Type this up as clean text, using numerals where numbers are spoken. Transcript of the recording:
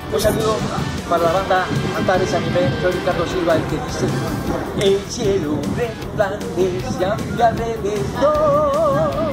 Un saludo para la banda Antares Anime, soy Ricardo Silva, el que dice: el cielo resplandece a mi alrededor.